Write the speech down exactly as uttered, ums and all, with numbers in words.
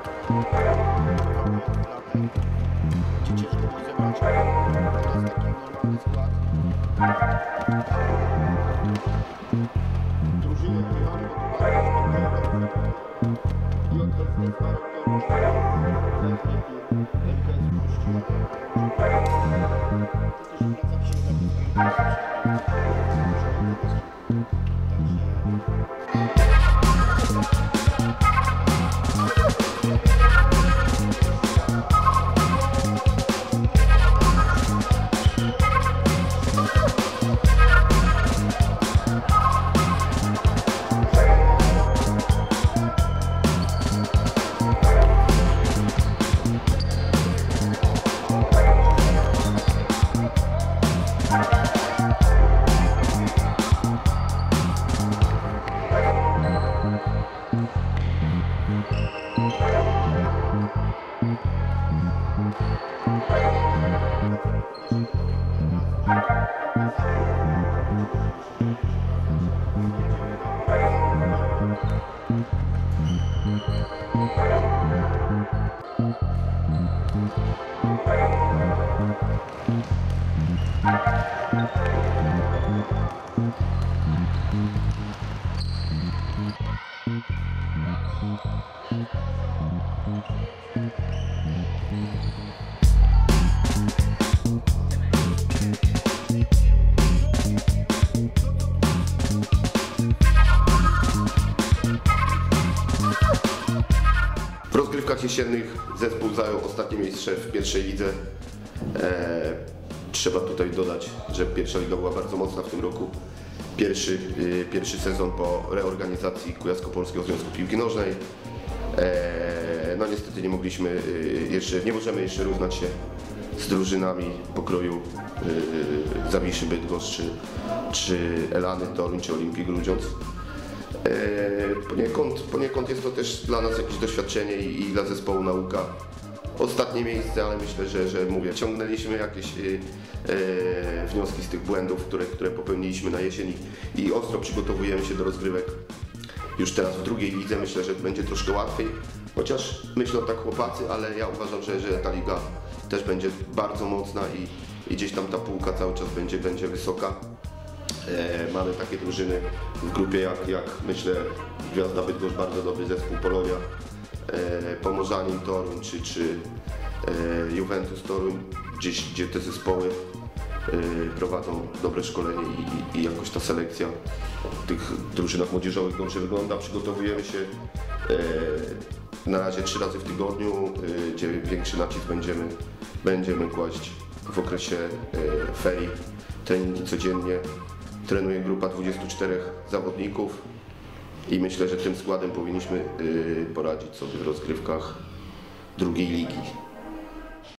W rozgrywkach jesiennych zespół zajął ostatnie miejsce w pierwszej lidze. Eee, trzeba tutaj dodać, że pierwsza liga była bardzo mocna w tym roku. Pierwszy, yy, pierwszy sezon po reorganizacji Kujawsko-Pomorskiego Związku Piłki Nożnej. Eee, no niestety nie mogliśmy yy, jeszcze, nie możemy jeszcze równać się z drużynami pokroju yy, Zawiszy Bydgoszcz, czy, czy Elany Toruń, czy Olimpii Grudziądz. Poniekąd, poniekąd jest to też dla nas jakieś doświadczenie i, i dla zespołu nauka. Ostatnie miejsce, ale myślę, że, że mówię, ciągnęliśmy jakieś e, wnioski z tych błędów, które, które popełniliśmy na jesieni i ostro przygotowujemy się do rozgrywek już teraz w drugiej lidze. Myślę, że będzie troszkę łatwiej, chociaż myślą tak chłopacy, ale ja uważam, że, że ta liga też będzie bardzo mocna i, i gdzieś tam ta półka cały czas będzie, będzie wysoka. E, mamy takie drużyny w grupie jak, jak myślę Gwiazda Bydgoszcz, bardzo dobry zespół, Polonia, e, Pomorzanin Toruń czy, czy e, Juventus Toruń, gdzieś, gdzie te zespoły e, prowadzą dobre szkolenie i, i, i jakoś ta selekcja w tych drużynach młodzieżowych dobrze wygląda. Przygotowujemy się e, na razie trzy razy w tygodniu, e, gdzie większy nacisk będziemy, będziemy kłaść w okresie e, ferii, treningi codziennie. Trenuje grupa dwudziestu czterech zawodników i myślę, że tym składem powinniśmy poradzić sobie w rozgrywkach drugiej ligi.